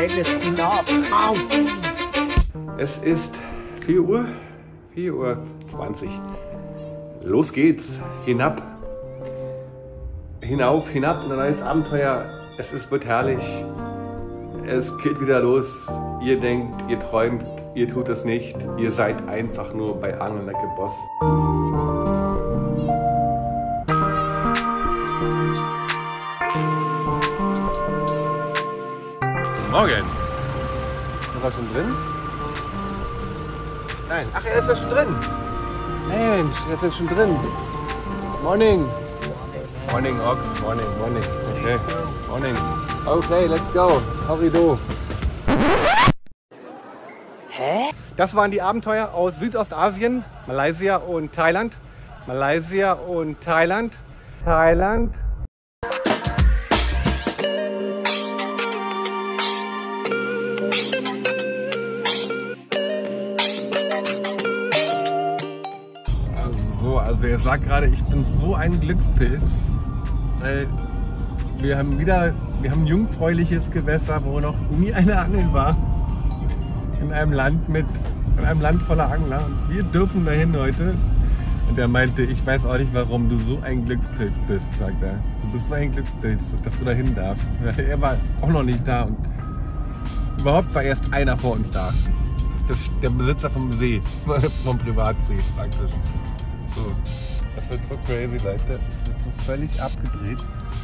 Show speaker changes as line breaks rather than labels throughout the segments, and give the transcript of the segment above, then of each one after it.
It's enough. Au.
Es ist 4 Uhr 20. Los geht's. Hinab. Hinauf, hinab in ein neues Abenteuer. Wird herrlich. Es geht wieder los. Ihr denkt, ihr träumt, ihr tut es nicht. Ihr seid einfach nur bei Angelnecke Boss. Morgen. Ist er schon drin? Nein. Ach, er ist ja schon drin. Mensch, er ist ja schon drin. Morning. Morning, Ox. Morning, morning. Okay. Morning. Okay, let's go. Horrido.
Hä?
Das waren die Abenteuer aus Südostasien, Malaysia und Thailand. Malaysia und Thailand. Thailand. Also er sagt gerade, ich bin so ein Glückspilz, weil wir haben ein jungfräuliches Gewässer, wo noch nie eine Angel war, in einem Land voller Angler. Und wir dürfen dahin heute. Und er meinte, ich weiß auch nicht, warum du so ein Glückspilz bist, sagt er. Du bist so ein Glückspilz, dass du dahin darfst. Er war auch noch nicht da und überhaupt war erst einer vor uns da. Der Besitzer vom See, vom Privatsee praktisch. So, das wird so crazy, Leute. Das wird so völlig abgedreht.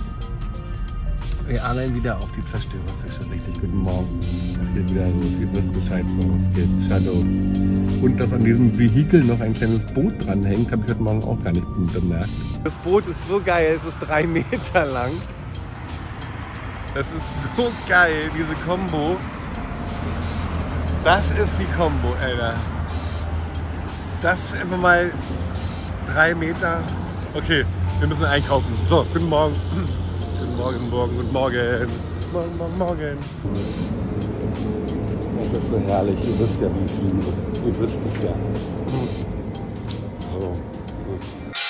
Wir angeln wieder auf die Zerstörerfische. Richtig, guten Morgen. Es geht wieder los. Ihr wisst Bescheid, worum es geht. Shadow. Und dass an diesem Vehikel noch ein kleines Boot dranhängt, habe ich heute Morgen auch gar nicht bemerkt. Das Boot ist so geil. Es ist 3 Meter lang. Das ist so geil, diese Kombo. Das ist die Kombo, Alter. Das ist immer mal 3 Meter. Okay, wir müssen einkaufen. So, guten Morgen. Guten Morgen, guten Morgen, guten Morgen. Morgen, morgen, morgen. Das ist so herrlich. Ihr wisst ja, wie ich liebe. Ihr wisst es ja. So, gut.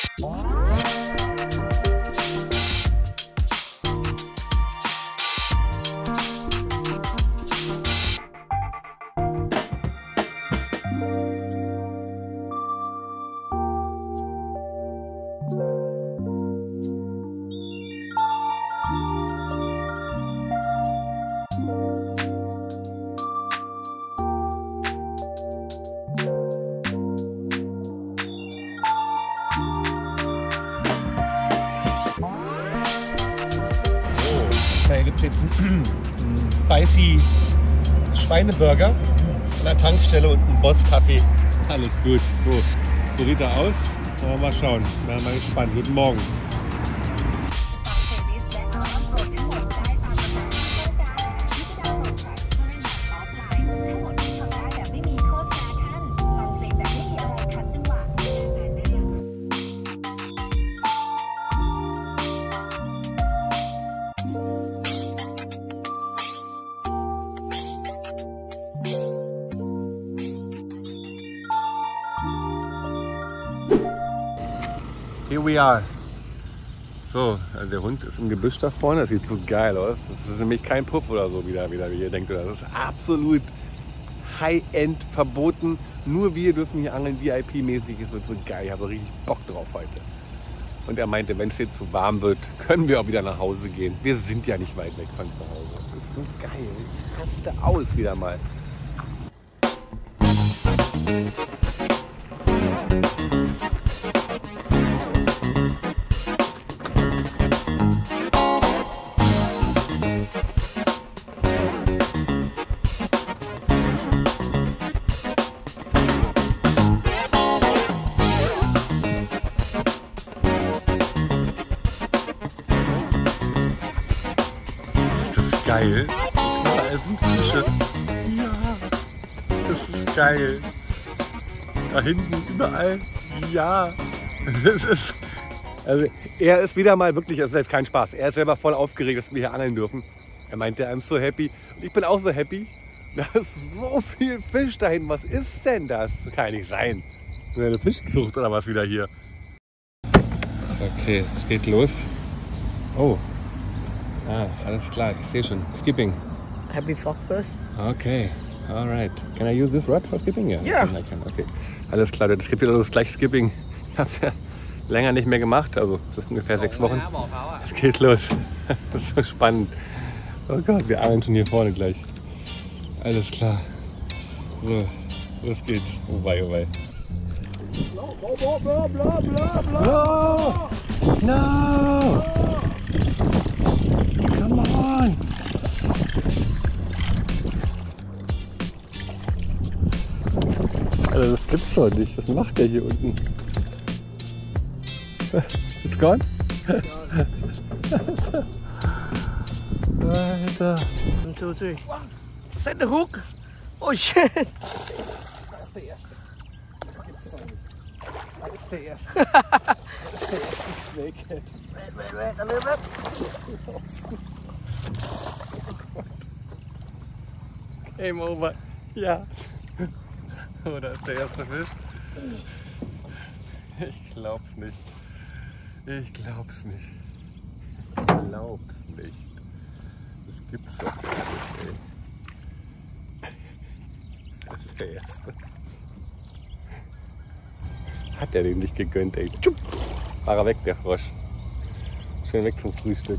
Hier gibt es jetzt einen spicy Schweineburger an der Tankstelle und einen Boss-Kaffee. Alles gut. So sieht er aus. Mal schauen. Bin mal gespannt. Guten Morgen. Here we are. So, also der Hund ist im Gebüsch da vorne. Das sieht so geil aus. Das ist nämlich kein Puff oder so, wie ihr denkt. Das ist absolut High-End verboten. Nur wir dürfen hier angeln, VIP-mäßig. Es wird so geil. Ich habe richtig Bock drauf heute. Und er meinte, wenn es jetzt zu warm wird, können wir auch wieder nach Hause gehen. Wir sind ja nicht weit weg von zu Hause. Das ist so geil. Ich raste aus wieder mal. Geil. Da sind Fische. Ja, das ist geil. Da hinten überall. Ja, das ist. Also er ist wieder mal wirklich, das ist jetzt kein Spaß. Er ist selber voll aufgeregt, dass wir hier angeln dürfen. Er meinte, I'm so happy. Und ich bin auch so happy. Da ist so viel Fisch da hinten. Was ist denn das? Das kann ja nicht sein. Eine Fischzucht oder was wieder hier. Okay, es geht los. Oh. Ah, alles klar, ich sehe schon. Skipping.
Happy Fuck Fest.
Okay, alright. Can I use this rod for skipping? Ja.
Ja.
I can. Okay. Alles klar, das geht wieder los, gleich Skipping. Ich habe es ja länger nicht mehr gemacht, also das ist ungefähr 6 Wochen. Es geht los. Das ist so spannend. Oh Gott, wir angeln schon hier vorne gleich. Alles klar. So, los geht's. Oh wei, oh wei. No! No! Come on! Also das gibt's doch nicht. Was macht der hier unten? It's gone? Alter.
1, 2, 3. Set the hook. Oh shit.
Das ist der erste. Das ist der erste. Das ist der erste Snakehead.
Wait, a little bit.
Game over. Ja. Oh, da ist der erste Fisch. Ich glaub's nicht. Ich glaub's nicht. Ich glaub's nicht. Das gibt's doch nicht, ey. Das ist der erste. Hat er den nicht gegönnt, ey. Tschupp. War er weg, der Frosch. Schön weg zum Frühstück.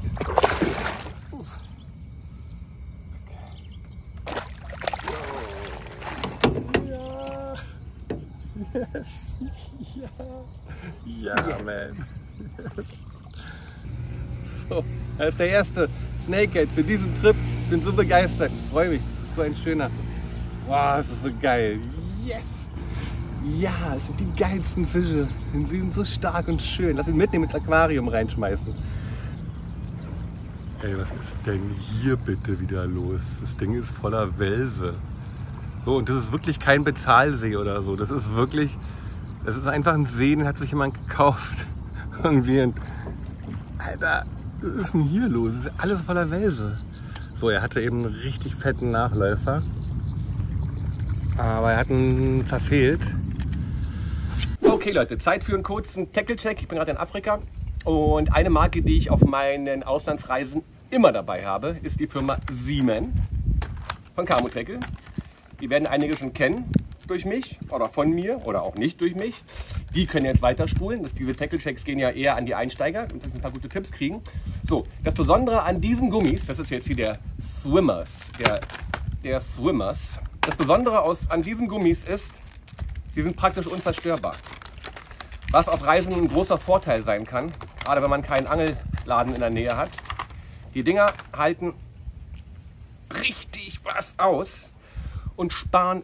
Ja. Yes. Ja. Ja, man. So, das ist der erste Snakehead für diesen Trip. Ich bin so begeistert. Ich freue mich. Das ist so ein schöner. Wow, das ist so geil. Yes! Ja, es sind die geilsten Fische. Sie sind so stark und schön. Lass ihn mitnehmen ins Aquarium reinschmeißen. Ey, was ist denn hier bitte wieder los? Das Ding ist voller Welse. So, und das ist wirklich kein Bezahlsee oder so. Das ist wirklich, das ist einfach ein See, den hat sich jemand gekauft. Irgendwie ein, Alter, was ist denn hier los? Das ist alles voller Welse. So, er hatte eben einen richtig fetten Nachläufer. Aber er hat ihn verfehlt. Okay Leute, Zeit für einen kurzen Tackle-Check. Ich bin gerade in Afrika und eine Marke, die ich auf meinen Auslandsreisen immer dabei habe, ist die Firma Seaman von Camo Tackle. Die werden einige schon kennen durch mich oder von mir oder auch nicht durch mich. Die können jetzt weiterspulen. Diese Tackle-Checks gehen ja eher an die Einsteiger und ein paar gute Tipps kriegen. So, das Besondere an diesen Gummis, das ist jetzt hier der Swimmers, der Swimmers. Das Besondere an diesen Gummis ist, die sind praktisch unzerstörbar. Was auf Reisen ein großer Vorteil sein kann, gerade wenn man keinen Angelladen in der Nähe hat. Die Dinger halten richtig was aus und sparen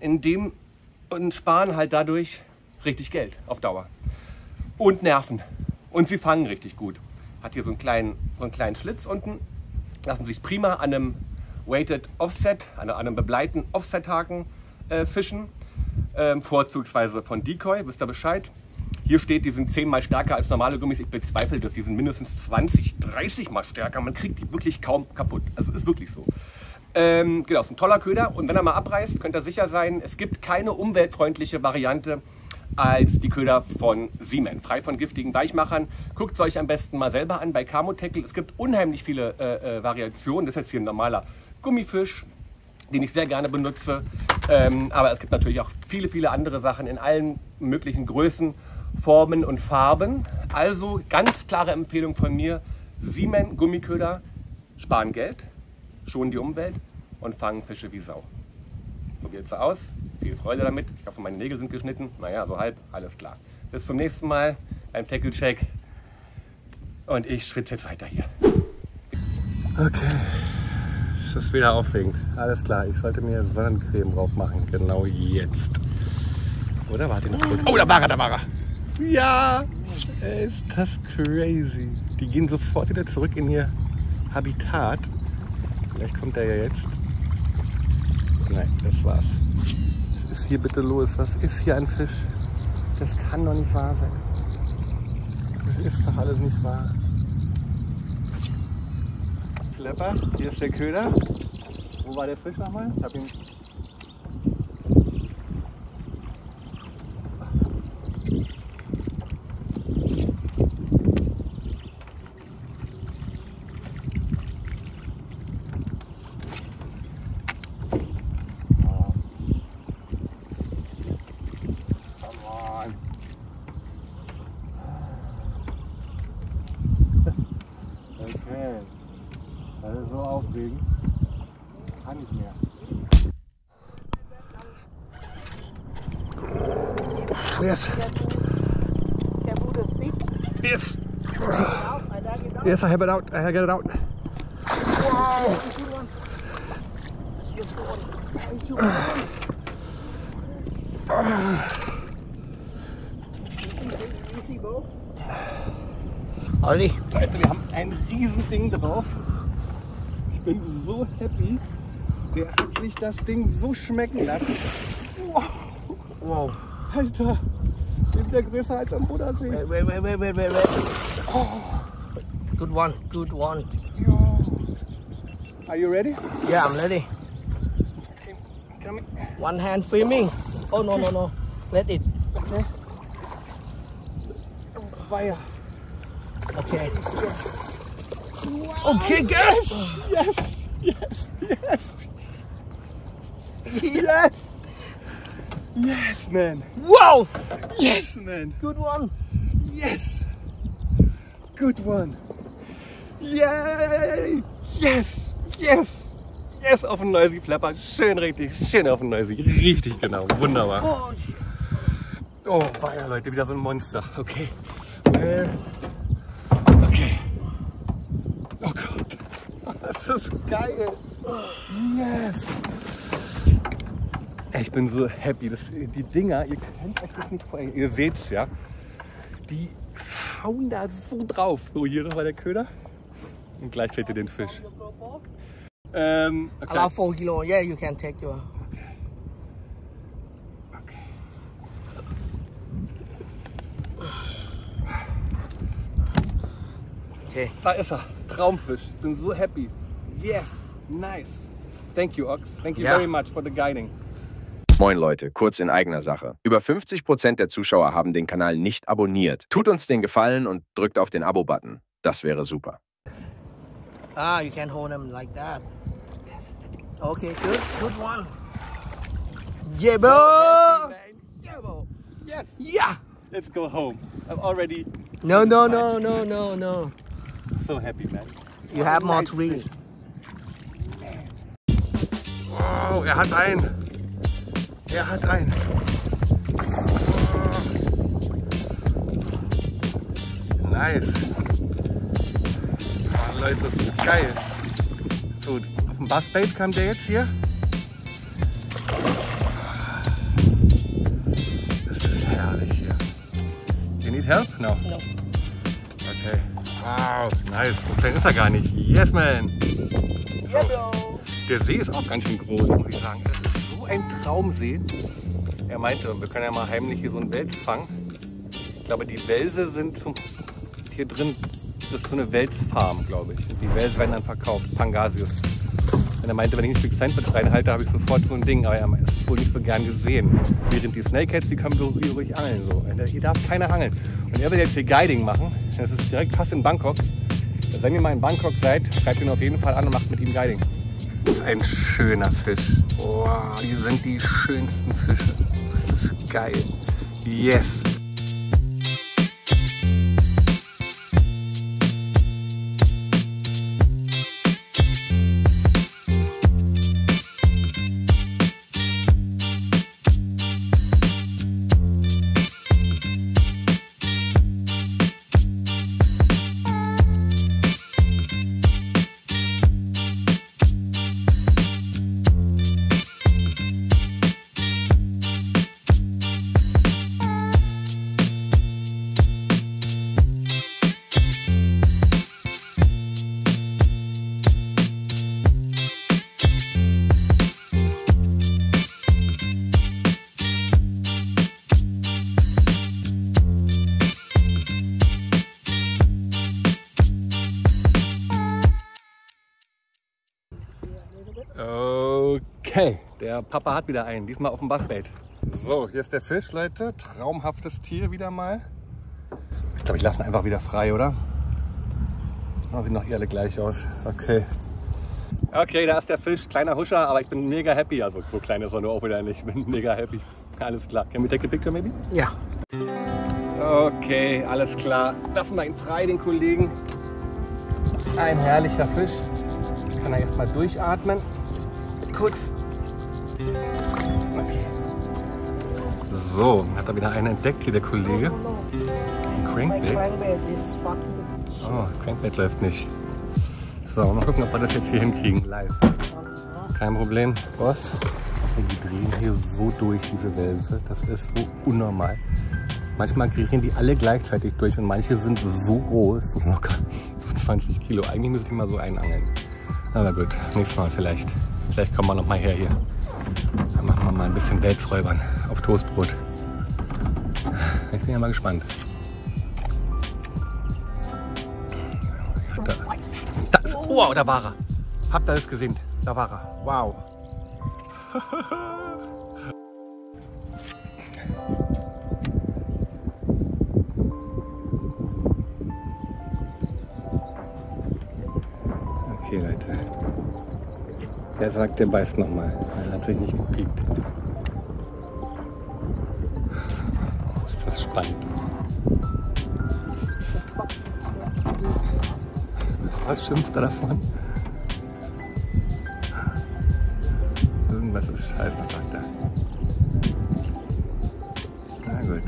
halt dadurch richtig Geld auf Dauer. Und Nerven. Und sie fangen richtig gut. Hat hier so einen kleinen Schlitz unten. Lassen sich prima an einem Weighted Offset, an einem bebleiten Offset-Haken fischen. Vorzugsweise von Decoy, wisst ihr Bescheid. Hier steht, die sind 10-mal stärker als normale Gummis. Ich bezweifle das. Die sind mindestens 20, 30 Mal stärker. Man kriegt die wirklich kaum kaputt. Also ist wirklich so. Genau, ist ein toller Köder. Und wenn er mal abreißt, könnt ihr sicher sein, es gibt keine umweltfreundliche Variante als die Köder von Seaman. Frei von giftigen Weichmachern. Guckt es euch am besten mal selber an bei Camo Tackle. Es gibt unheimlich viele Variationen. Das ist jetzt hier ein normaler Gummifisch, den ich sehr gerne benutze. Aber es gibt natürlich auch viele andere Sachen in allen möglichen Größen, Formen und Farben. Also ganz klare Empfehlung von mir, Seaman Gummiköder sparen Geld, schonen die Umwelt und fangen Fische wie Sau. Probiert es aus, viel Freude damit. Ich hoffe, meine Nägel sind geschnitten. Naja, so halb, alles klar. Bis zum nächsten Mal beim Tackle-Check und ich schwitze jetzt weiter hier. Okay, das ist wieder aufregend. Alles klar, ich sollte mir Sonnencreme drauf machen, genau jetzt. Oder warte noch kurz. Oh, da war er, Ja, ist das crazy. Die gehen sofort wieder zurück in ihr Habitat. Vielleicht kommt er ja jetzt. Nein, das war's. Was ist hier bitte los? Was ist hier ein Fisch? Das kann doch nicht wahr sein. Das ist doch alles nicht wahr. Klepper, hier ist der Köder. Wo war der Fisch nochmal? Ich hab ihn. kann nicht mehr. Yes. Yes. Yes, I have it out. I get it out. Wow.
Olli.
Leute, wir haben ein Riesending drauf. Ich bin so happy. Der hat sich das Ding so schmecken lassen. Wow.
Wow.
Alter, ist der größer als am Bodensee.
Wait. Oh. Good one, good one.
Are you ready?
Yeah, I'm ready.
Come in.
One hand filming. Oh no. Let it.
Okay. Fire.
Okay.
Wow.
Okay, guys.
Yes. Yes. Yes, man.
Wow.
Yes, man.
Good one.
Yes. Good one. Yay. Yes. Auf den Neusi flappern. Schön auf den Neusi. Richtig genau. Wunderbar. Oh, weia, Leute, wieder so ein Monster. Okay. Okay. Oh Gott. Das ist geil. Yes. Ich bin so happy. Die Dinger, ihr könnt euch das nicht vorstellen. Ihr seht's ja. Die hauen da so drauf. So, hier nochmal der Köder. Und gleich fällt ihr den Fisch. Okay.
Allow 4 kilo. Yeah, you can take your. Okay.
Da ist er. Traumfisch. Bin so happy. Yes. Nice. Thank you, Ox. Thank you very much for the guiding.
Moin Leute, kurz in eigener Sache. Über 50% der Zuschauer haben den Kanal nicht abonniert. Tut uns den Gefallen und drückt auf den Abo-Button. Das wäre super.
Ah, you can hold them like that. Okay, good one. Yeah, bro.
Yeah, bro. Yes.
Yeah.
Let's go home. I'm already
No.
so happy, man.
You have more 3.
Wow, er hat einen. Nice. Oh, Leute, das ist geil. So, auf dem Bassbait kam der jetzt hier. Das ist herrlich hier. You need help? No. Okay. Wow, nice. So klein ist er gar nicht. Yes, man. So. Der See ist auch ganz schön groß, muss ich sagen. Das ist so ein Traumsee. Er meinte, wir können ja mal heimlich hier so einen Wels fangen. Ich glaube, die Welse sind hier drin. Das ist so eine Welsfarm, glaube ich. Die Welse werden dann verkauft. Pangasius. Und er meinte, wenn ich ein Stück Sandwich reinhalte, habe ich sofort so ein Ding. Aber er ist wohl nicht so gern gesehen. Während die Snakeheads, die können so ruhig angeln. So. Hier darf keiner angeln. Und er will jetzt hier Guiding machen. Das ist direkt fast in Bangkok. Wenn ihr mal in Bangkok seid, schreibt ihn auf jeden Fall an und macht mit ihm Guiding. Das ist ein schöner Fisch. Wow, die sind die schönsten Fische. Das ist geil. Yes. Okay, der Papa hat wieder einen, diesmal auf dem Bassbait. So, hier ist der Fisch, Leute. Traumhaftes Tier wieder mal. Ich glaube, ich lasse ihn einfach wieder frei, oder? Oh, sieht noch hier alle gleich aus. Okay. Okay, da ist der Fisch. Kleiner Huscher, aber ich bin mega happy. Also so klein ist er nur auch wieder nicht. Ich bin mega happy. Alles klar. Can we take a picture maybe?
Ja.
Okay, alles klar. Lassen wir ihn frei, den Kollegen. Ein herrlicher Fisch. Kann er jetzt mal durchatmen.
kurz.
Okay. So, hat er wieder einen entdeckt, hier der Kollege. Ein Crankbait. Oh, Crankbait läuft nicht. So, mal gucken, ob wir das jetzt hier hinkriegen, live. Kein Problem, Boss. Die drehen hier so durch, diese Welse. Das ist so unnormal. Manchmal drehen die alle gleichzeitig durch und manche sind so groß, so locker, so 20 Kilo. Eigentlich müsste ich mal so einangeln. Aber gut, nächstes Mal vielleicht. Vielleicht kommen wir noch mal her hier. Dann machen wir mal ein bisschen Welsräubern auf Toastbrot. Ich bin ja mal gespannt. Ja, wow, da war er. Habt ihr das gesehen? Da war er. Wow. Okay, Leute. Er sagt, der beißt nochmal. Er hat sich nicht gepiekt. Ist das spannend. Was schimpft er davon? Irgendwas ist scheiße, sagt er. Na gut.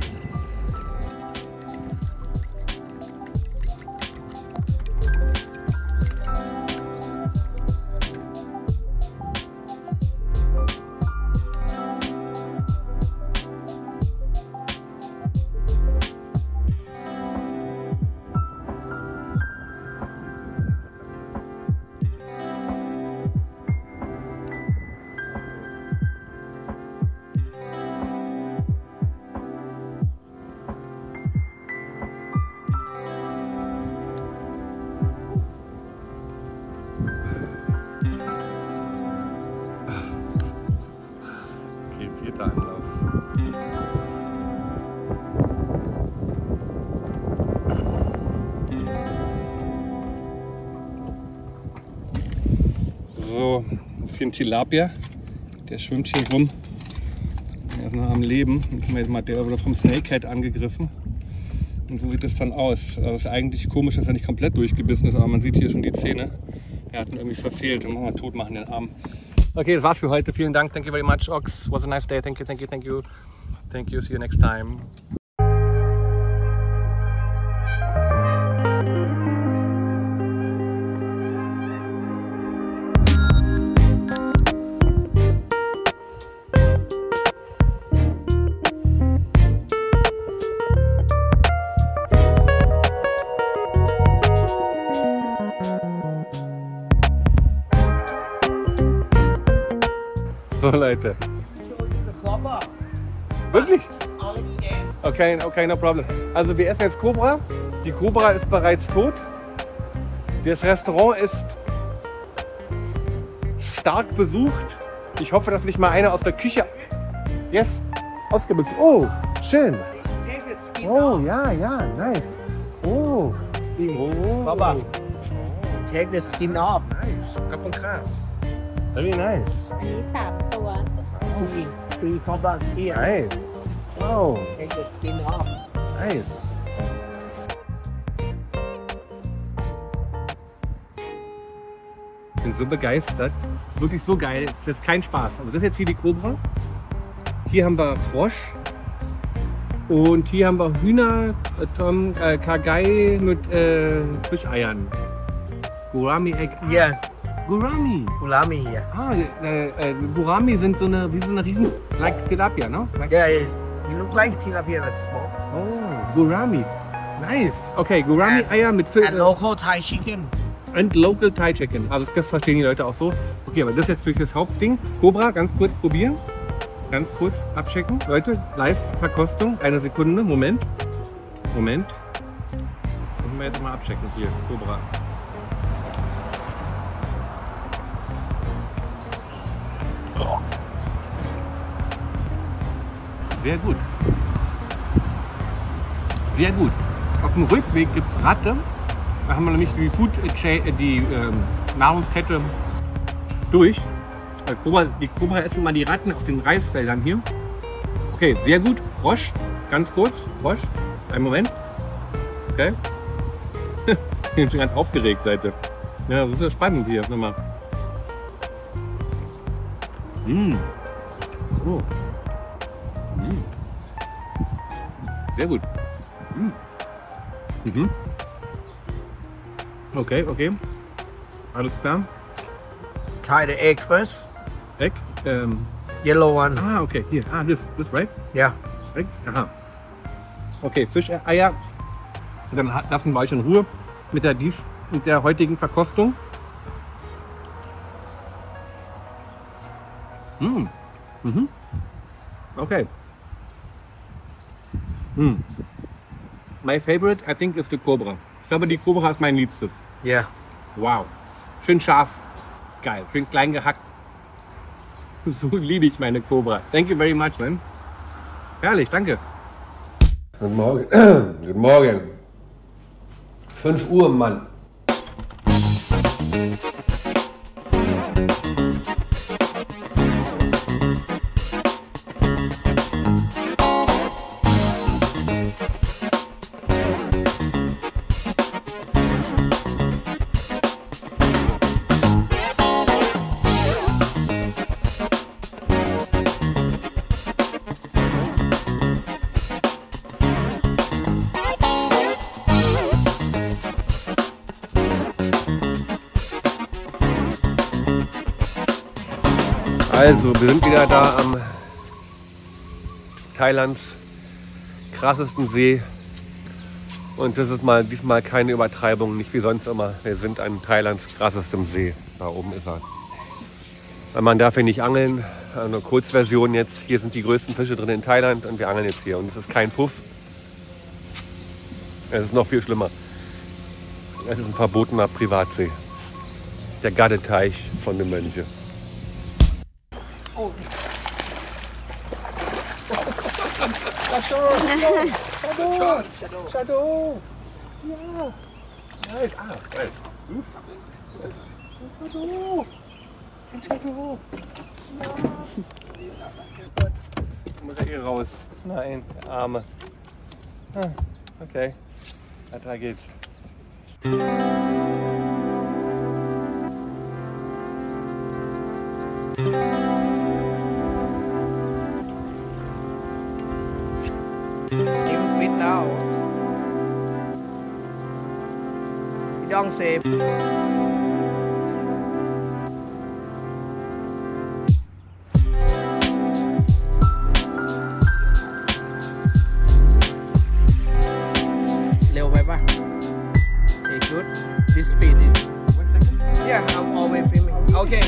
Vierter Anlauf. So, das ist hier ein Tilapia. Der schwimmt hier rum. Der ist noch am Leben. Der wurde vom Snakehead angegriffen. Und so sieht das dann aus. Also es ist eigentlich komisch, dass er nicht komplett durchgebissen ist, aber man sieht hier schon die Zähne. Er hat ihn irgendwie verfehlt. Dann machen wir tot machen den Arm. Okay, das war's für heute. Vielen Dank. Thank you very much, Ox. Was a nice day. Thank you, thank you, thank you. Thank you. See you next time. So, Leute. Wirklich? Okay, okay, no problem. Also wir essen jetzt Cobra. Die Cobra ist bereits tot. Das Restaurant ist stark besucht. Ich hoffe, dass nicht mal einer aus der Küche ausgebüxt. Oh, schön. Oh, ja, ja, nice. Oh.
Baba, take the skin off.
Nice. Cup and crab. Very nice.
อันนี้3 ตัว
Free Cobra skin.
Nice. Wow.
Take the skin off.
Nice. Ich bin so begeistert. Das ist wirklich so geil. Das ist jetzt kein Spaß. Also das ist jetzt hier die Cobra. Hier haben wir Frosch. Und hier haben wir Hühner, Kagei mit Fischeiern. Gourami Egg.
Yeah,
Gourami.
Ulami here.
Ah, Gourami sind so eine, wie so eine riesen, like Tilapia, no? Like,
Yeah, it look like tilapia but small.
oh, Gourami. Nice. Okay, Gourami Eier mit Fisch.
And local Thai chicken.
And local Thai Chicken. Also das verstehen die Leute auch so. Okay, aber das ist jetzt wirklich das Hauptding. Cobra, ganz kurz probieren. Ganz kurz abchecken. Leute, Live-Verkostung. Eine Sekunde. Moment. Moment. Müssen wir jetzt mal abchecken hier. Cobra. Sehr gut. Sehr gut. Auf dem Rückweg gibt es Ratte. Da haben wir nämlich die Nahrungskette durch. Die Cobra essen mal die Ratten auf den Reisfeldern hier. Okay, sehr gut. Frosch, ganz kurz. Frosch, einen Moment. Okay. Ich bin schon ganz aufgeregt, Leute. Ja, das ist ja spannend hier. Nochmal. Oh. Sehr gut. Okay, okay. Alles klar.
Tie the egg first.
Egg.
Yellow one.
Ah, okay. Hier. Ah, this right?
Yeah.
Eggs? Aha. Okay, Fischeier. Dann lassen wir euch in Ruhe mit der heutigen Verkostung. Okay. My favorite, I think, is the Cobra. Ich glaube, die Cobra ist mein Liebstes.
Yeah.
Wow. Schön scharf. Geil. Schön klein gehackt. So liebe ich meine Cobra. Thank you very much, man. Herrlich, danke.
Guten Morgen. Guten Morgen. 5 Uhr, Mann. Also, wir sind wieder da am Thailands krassesten See und das ist diesmal keine Übertreibung, nicht wie sonst immer. Wir sind an Thailands krassestem See. Da oben ist er. Weil man darf hier nicht angeln, eine Kurzversion jetzt. Hier sind die größten Fische drin in Thailand und wir angeln jetzt hier. Und es ist kein Puff. Es ist noch viel schlimmer. Es ist ein verbotener Privatsee. Der Gardeteich von den Mönchen.
Shadow. Ja. Nice. Ah, right. Shadow. Muss er hier raus? Nein, der Arme. Okay. Da geht's.
Even fit now. You don't save. Leoไปปะ Okay, good. This speed it. Yeah, I'm always filming. Okay.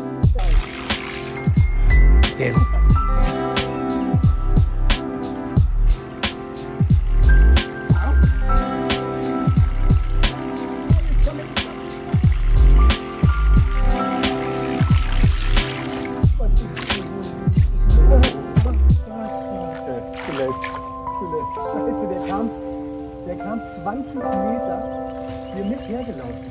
Okay.
Der kam 20 Meter hier mit hergelaufen.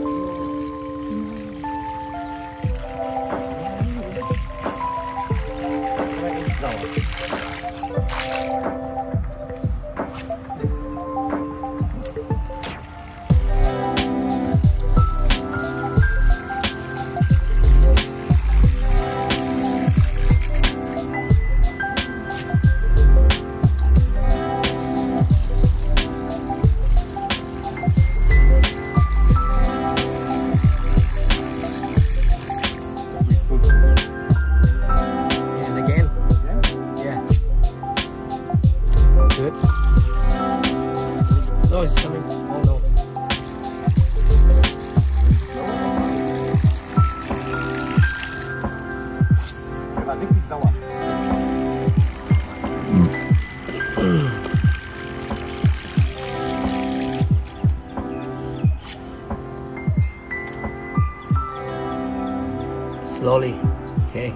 Aber echt sauer.
And again. Yeah. Good. No, it's coming. Oh no.
Der war richtig sauer.
Slowly. Okay.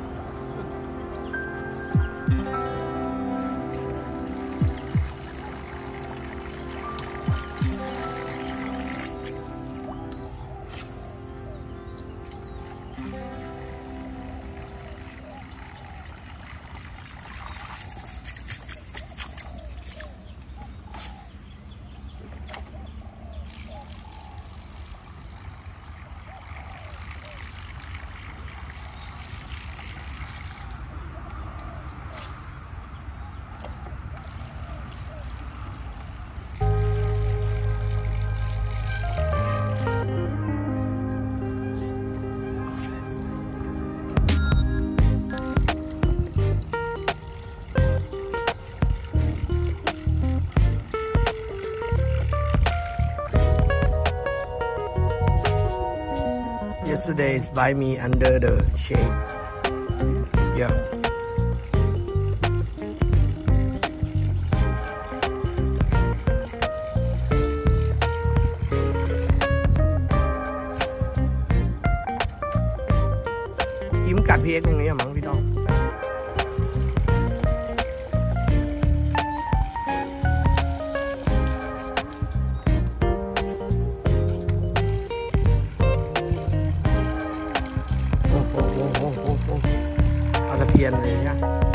yesterday is by me under the shade. Yeah. Kiếmกัดพี่เอ็กตรงนี้มั้งพี่ต้องเอาตะเพียนเลยเนี่ย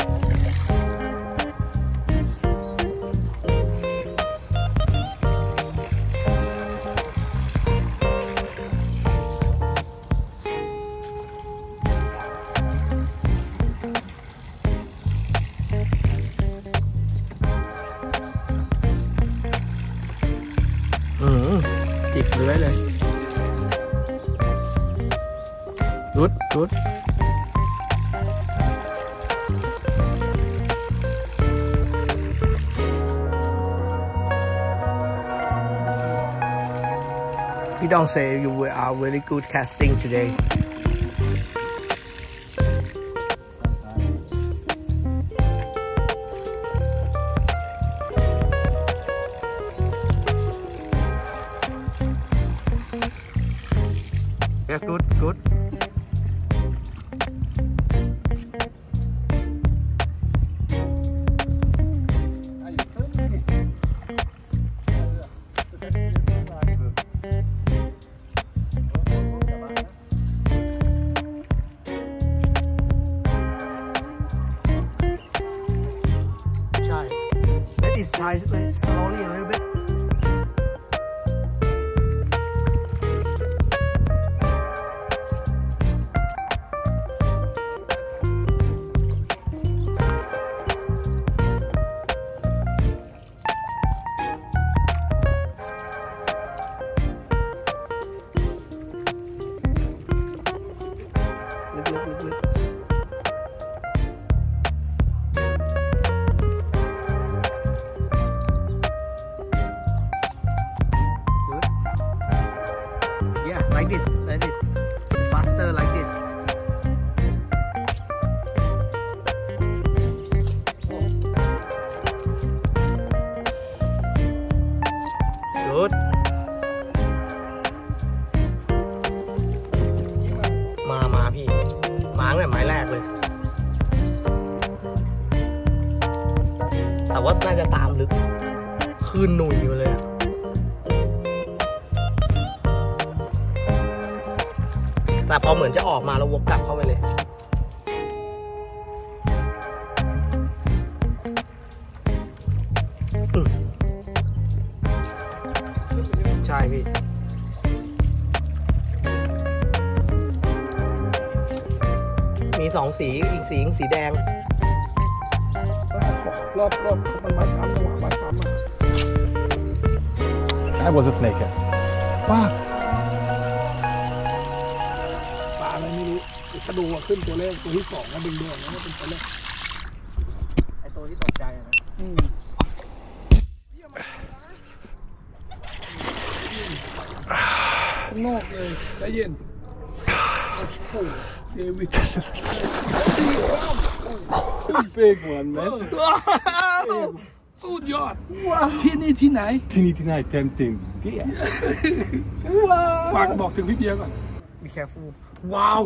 จิบเลื้อยเลยรุดพี่ต้อง say you are very good casting today. Yeah, good. Try. Let it size slowly a little bit. Look. Good. Yeah, like this. Let it faster like this. Good. มาพี่มาตั้งแต่ไม้แรกเลยแต่ว่าน่าจะตามลึกคืนหนุ่ยมาเลยแต่พอเหมือนจะออกมาแล้ววกกลับเข้าไปเลยใช่พี่มีสองสีอีกสีแดง
รอบมันมัดซ้ำจังหวะมัดซ้ำอ่ะ
That was a snakehead. Fuck.
ปลาอะไรไม่รู้กระดูกขึ้นตัวเลขตัวที่2แล้วดึงๆแล้วเป็นตัวเลข
ไอตัวที่ตกใจนะ
ข้างนอกเลยใจเย็นโอ้เดวิด Big one man สุดยอดที่นี่ที่ไหน
Tonight, tempting. Yeah.
ฝากบอกถึงพี่เบียร์ก่อน
Be careful ว้าว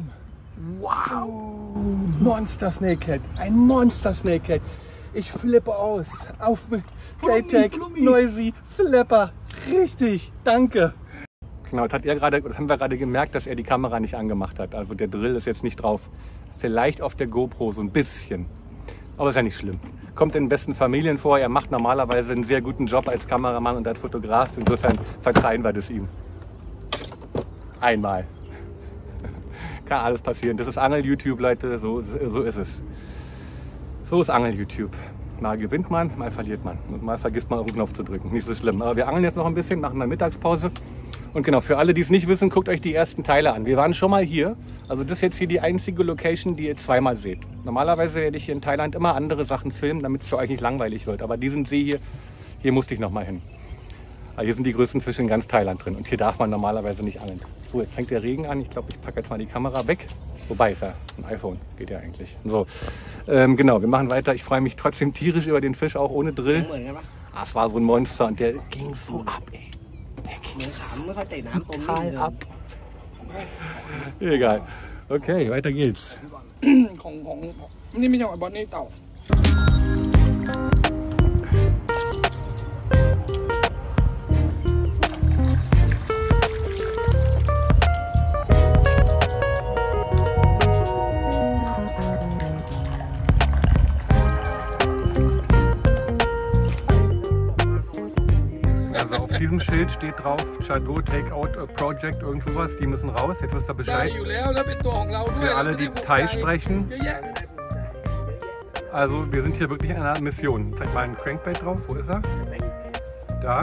Monster Snakehead. Ein Monster Snakehead. Ich flippe aus. Auf mit Playtag, Noisy, Flipper. Richtig. Danke. Genau, das haben wir gerade gemerkt, dass er die Kamera nicht angemacht hat. Also der Drill ist jetzt nicht drauf. Vielleicht auf der GoPro so ein bisschen. Aber ist ja nicht schlimm. Kommt in den besten Familien vor. Er macht normalerweise einen sehr guten Job als Kameramann und als Fotograf. Insofern verzeihen wir das ihm. Einmal. Kann alles passieren. Das ist Angel-YouTube, Leute. So ist es. So ist Angel-YouTube. Mal gewinnt man, mal verliert man. Und mal vergisst man auf den Knopf zu drücken. Nicht so schlimm. Aber wir angeln jetzt noch ein bisschen, machen mal Mittagspause. Und genau, für alle, die es nicht wissen, guckt euch die ersten Teile an. Wir waren schon mal hier. Also das ist jetzt hier die einzige Location, die ihr zweimal seht. Normalerweise werde ich hier in Thailand immer andere Sachen filmen, damit es für euch nicht langweilig wird. Aber diesen See hier musste ich noch mal hin. Also hier sind die größten Fische in ganz Thailand drin und hier darf man normalerweise nicht angeln. So, jetzt fängt der Regen an. Ich glaube, ich packe jetzt mal die Kamera weg. Wobei, ist ja ein iPhone, geht ja eigentlich. So, genau, wir machen weiter. Ich freue mich trotzdem tierisch über den Fisch, auch ohne Drill. Ah, es war so ein Monster und der ging so ab, ey. Der ging so total ab. Egal. Okay, weiter geht's.
นี่ไม่ใช่บอลนี่เต่า
Also auf diesem Schild steht drauf, Chado Takeout Project, irgend sowas, die müssen raus, jetzt wisst ihr
ได้
Bescheid.
อยู่แล้วแล้วเป็นตัวของเราด้วย
Für alle, die Thai sprechen,
เยอะแยะ
also wir sind hier wirklich in einer Mission. Zeig mal ein Crankbait drauf, wo ist er? Da?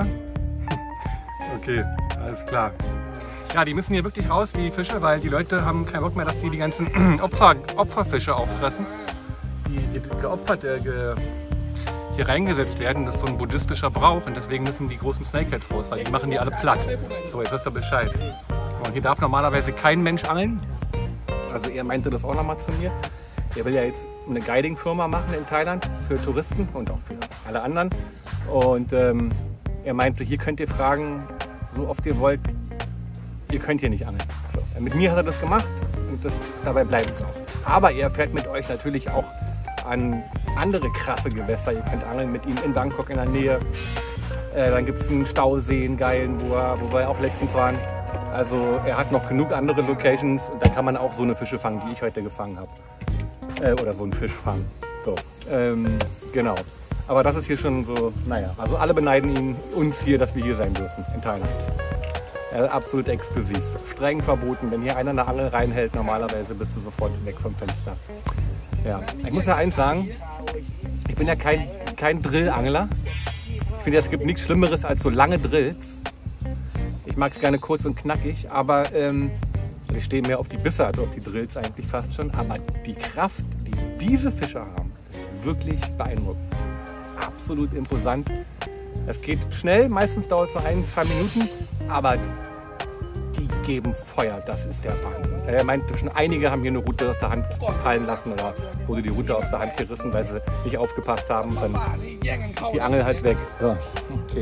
Okay, alles klar. Ja, die müssen hier wirklich raus, die Fische, weil die Leute haben keinen Bock mehr, dass sie die ganzen Opferfische auffressen, die geopfert, hier reingesetzt werden. Das ist so ein buddhistischer Brauch und deswegen müssen die großen Snakeheads raus, weil die machen die alle platt. So, jetzt wisst ihr Bescheid. Und hier darf normalerweise kein Mensch angeln. Also er meinte das auch nochmal zu mir. Er will ja jetzt eine Guiding-Firma machen in Thailand für Touristen und auch für alle anderen. Und er meinte, hier könnt ihr fragen, so oft ihr wollt, ihr könnt hier nicht angeln. So, mit mir hat er das gemacht und dabei bleibt es auch. Aber er fährt mit euch natürlich auch an andere krasse Gewässer. Ihr könnt angeln mit ihm in Bangkok in der Nähe. Dann gibt es einen Stausee, einen geilen, wo wir auch letztens waren. Also er hat noch genug andere Locations und da kann man auch so eine Fische fangen, die ich heute gefangen habe. Oder so einen Fisch fangen. So, genau. Aber das ist hier schon so, naja, also alle beneiden uns hier, dass wir hier sein dürfen in Thailand. Absolut exklusiv. Streng verboten. Wenn hier einer eine Angel reinhält, normalerweise bist du sofort weg vom Fenster. Ja, ich muss ja eins sagen, ich bin ja kein Drillangler. Ich finde, es gibt nichts Schlimmeres als so lange Drills. Ich mag es gerne kurz und knackig, aber ich stehe mehr auf die Bisse als auf die Drills eigentlich fast schon. Aber die Kraft, die diese Fische haben, ist wirklich beeindruckend. Absolut imposant. Es geht schnell, meistens dauert es so 1-2 Minuten, aber die geben Feuer, das ist der Wahnsinn. Er meinte schon, einige haben hier eine Rute aus der Hand fallen lassen oder wurde die Rute aus der Hand gerissen, weil sie nicht aufgepasst haben. Dann ist die Angel halt weg. So, okay.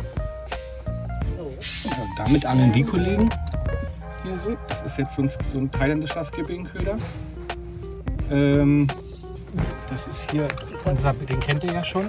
So, damit angeln die Kollegen hier so. Das ist jetzt so ein thailändischer Skipping-Köder. Das ist hier unser, den kennt ihr ja schon.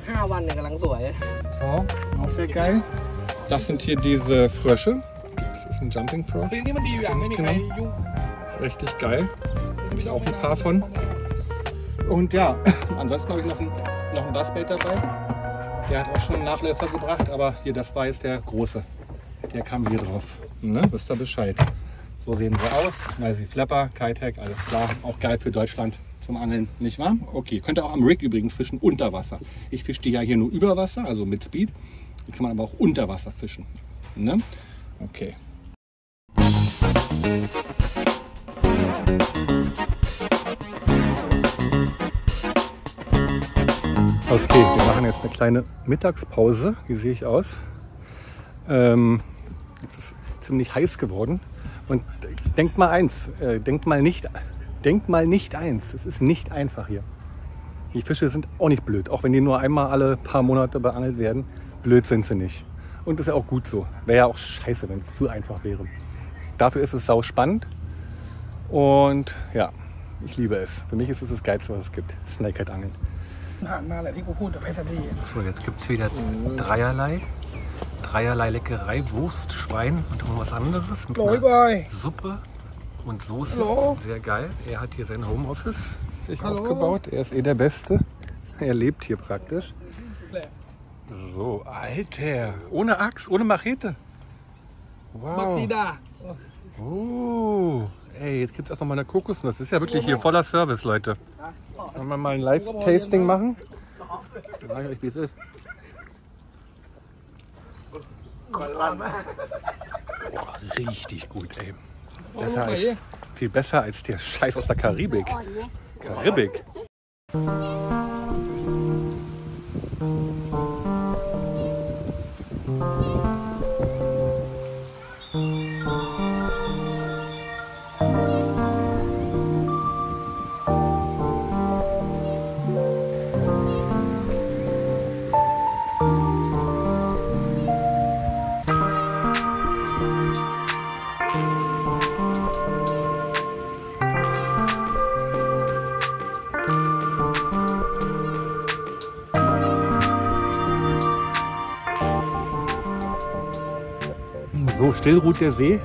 So, auch sehr geil. Das sind hier diese Frösche. Das ist ein Jumping Frog.
นี่มันดีอยู่อย่างไม่มีใครยุ่ง
Richtig geil. Habe ich auch ein paar von. Und ja, ansonsten habe ich noch ein Bassbait dabei. Der hat auch schon einen Nachläufer gebracht, aber hier, das war jetzt der große. Der kam hier drauf. Ne? Wisst ihr Bescheid. So sehen sie aus. Weil sie Flapper, Kitec, alles klar. Auch geil für Deutschland zum Angeln, nicht wahr? Okay, könnt ihr auch am Rig übrigens fischen, unter Wasser. Ich fische die ja hier nur über Wasser, also mit Speed. Die kann man aber auch unter Wasser fischen. Ne? Okay. Okay, wir machen jetzt eine kleine Mittagspause. Wie sehe ich aus? Es ist ziemlich heiß geworden. Und denkt mal eins, denkt mal nicht eins. Es ist nicht einfach hier. Die Fische sind auch nicht blöd, auch wenn die nur einmal alle paar Monate beangelt werden. Blöd sind sie nicht. Und das ist ja auch gut so. Wäre ja auch scheiße, wenn es zu einfach wäre. Dafür ist es sau spannend. Und ja, ich liebe es. Für mich ist es das Geilste, was es gibt. Snakehead-Angeln.
ผ่านมาแหละที่กูพูดแต่ไม่ทันได้
So, jetzt gibt es wieder dreierlei Leckerei, Wurst, Schwein und irgendwas anderes. Mit
โอ้ย
einer
บอย
Suppe und Soße.
Hallo.
Sehr geil. Er hat hier sein Homeoffice sich
Hallo.
aufgebaut. Er ist der Beste. Er lebt hier praktisch. So, Alter. Ohne Axt, ohne Machete.
บักซี
Wow.
ดา
Oh. Ey, jetzt gibt es erst noch mal eine Kokosnuss. Das ist ja wirklich hier voller Service, Leute. Wollen wir mal ein Live-Tasting machen? Dann sage ich euch, wie es ist. Boah, richtig gut, ey. Viel besser als der Scheiß aus der Karibik. Karibik. So, still ruht der See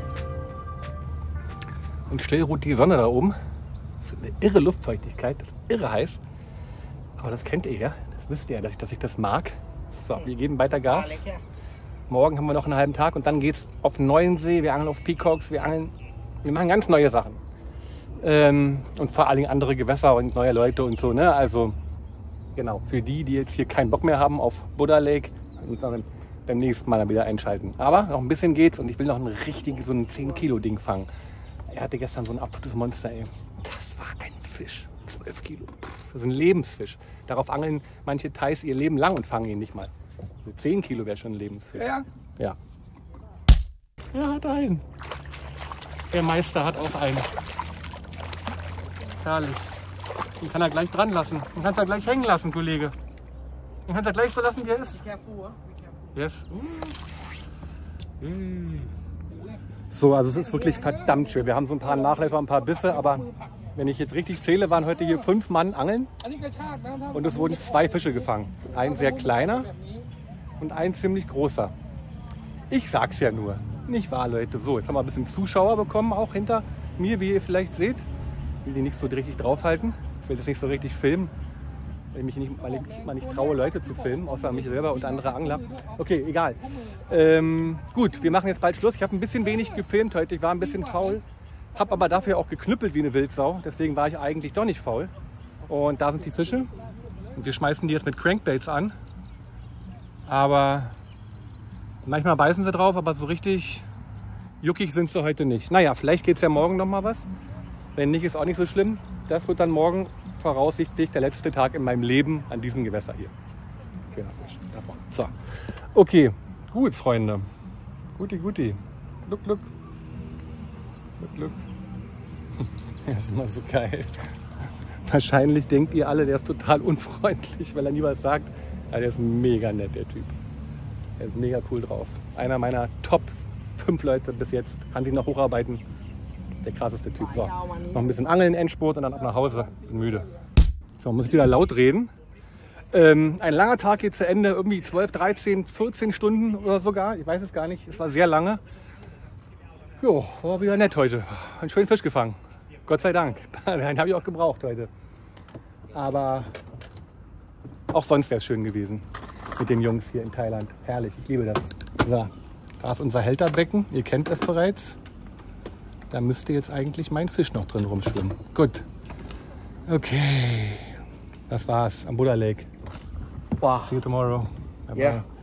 und still ruht die Sonne da oben. Das ist eine irre Luftfeuchtigkeit, das ist irre heiß. Aber das kennt ihr ja, das wisst ihr ja, dass ich das mag. So, wir geben weiter Gas. Morgen haben wir noch einen halben Tag und dann geht es auf einen neuen See. Wir angeln auf Peacocks, wir machen ganz neue Sachen. Und vor allen Dingen andere Gewässer und neue Leute und so. Ne? Also genau, für die jetzt hier keinen Bock mehr haben auf Buddha Lake, sondern beim nächsten Mal dann wieder einschalten. Aber noch ein bisschen geht's und ich will noch so ein 10 Kilo Ding fangen. Er hatte gestern so ein absolutes Monster, ey. Das war ein Fisch. 12 Kilo. Das ist ein Lebensfisch. Darauf angeln manche Thais ihr Leben lang und fangen ihn nicht mal. 10 Kilo wäre schon ein Lebensfisch. Ja. Ja. Er hat einen. Der Meister hat auch einen. Herrlich. Den kann er gleich dran lassen. Den kannst du gleich hängen lassen, Kollege. Den kannst du gleich so lassen, wie er ist. Yes. So, also es ist wirklich verdammt schön. Wir haben so ein paar Nachläufer, ein paar Bisse, aber wenn ich jetzt richtig zähle, waren heute hier 5 Mann angeln und es wurden 2 Fische gefangen. Ein sehr kleiner und ein ziemlich großer. Ich sag's ja nur. Nicht wahr, Leute? So, jetzt haben wir ein bisschen Zuschauer bekommen, auch hinter mir, wie ihr vielleicht seht. Ich will die nicht so richtig draufhalten. Ich will das nicht so richtig filmen. Weil ich nicht traue, Leute zu filmen, außer mich selber und andere Angler. Okay, egal. Gut, wir machen jetzt bald Schluss. Ich habe ein bisschen wenig gefilmt heute. Ich war ein bisschen faul. Habe aber dafür auch geknüppelt wie eine Wildsau. Deswegen war ich eigentlich doch nicht faul. Und da sind die Fische. Und wir schmeißen die jetzt mit Crankbaits an. Aber manchmal beißen sie drauf, aber so richtig juckig sind sie heute nicht. Naja, vielleicht geht es ja morgen noch mal was. Wenn nicht, ist auch nicht so schlimm. Das wird dann morgen voraussichtlich der letzte Tag in meinem Leben an diesem Gewässer hier. Schöner Fisch. Davon. So. Okay, gut, Freunde. Guti. Look. Das ist immer so geil. Wahrscheinlich denkt ihr alle, der ist total unfreundlich, weil er nie was sagt. Aber der ist mega nett, der Typ. Der ist mega cool drauf. Einer meiner Top 5 Leute bis jetzt. Kann sich noch hocharbeiten. Der krasseste Typ. So, noch ein bisschen angeln, Endspurt und dann ab nach Hause. Bin müde. So, muss ich wieder laut reden. Ein langer Tag geht zu Ende. Irgendwie 12, 13, 14 Stunden oder sogar. Ich weiß es gar nicht. Es war sehr lange. Jo, war wieder nett heute. Einen schönen Fisch gefangen. Gott sei Dank. Den habe ich auch gebraucht heute. Aber auch sonst wäre es schön gewesen mit den Jungs hier in Thailand. Herrlich, ich liebe das. So, da ist unser Hälterbecken. Ihr kennt es bereits. Da müsste jetzt eigentlich mein Fisch noch drin rumschwimmen. Gut. Okay. Das war's am Buddha Lake. Wow. See you tomorrow. Bye bye. Yeah.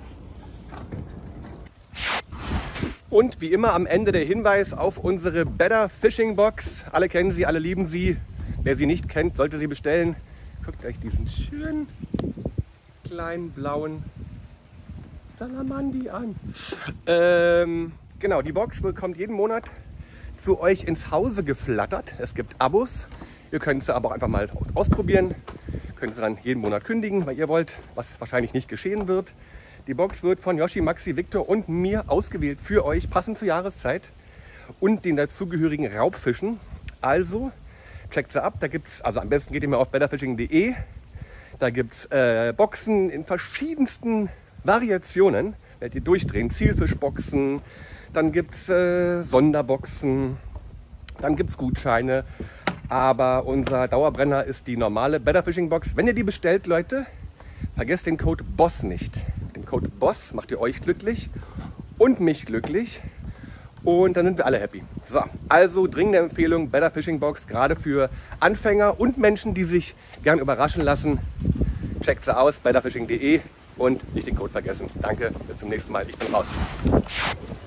Und wie immer am Ende der Hinweis auf unsere Better Fishing Box. Alle kennen sie, alle lieben sie. Wer sie nicht kennt, sollte sie bestellen. Guckt euch diesen schönen kleinen blauen Salamandi an. Genau, die Box kommt jeden Monat zu euch ins Hause geflattert. Es gibt Abos. Ihr könnt sie aber auch einfach mal ausprobieren. Könnt sie dann jeden Monat kündigen, weil ihr wollt, was wahrscheinlich nicht geschehen wird. Die Box wird von Yoshi, Maxi, Victor und mir ausgewählt für euch, passend zur Jahreszeit und den dazugehörigen Raubfischen. Also checkt sie ab. Da gibt's, also am besten geht ihr mal auf betterfishing.de. Da gibt es Boxen in verschiedensten Variationen. Werdet ihr durchdrehen. Zielfischboxen. Dann gibt es Sonderboxen, dann gibt es Gutscheine, aber unser Dauerbrenner ist die normale Better Fishing Box. Wenn ihr die bestellt, Leute, vergesst den Code BOSS nicht. Mit dem Code BOSS macht ihr euch glücklich und mich glücklich und dann sind wir alle happy. So, also dringende Empfehlung, Better Fishing Box, gerade für Anfänger und Menschen, die sich gern überraschen lassen. Checkt sie aus, betterfishing.de und nicht den Code vergessen. Danke, bis zum nächsten Mal, ich bin raus.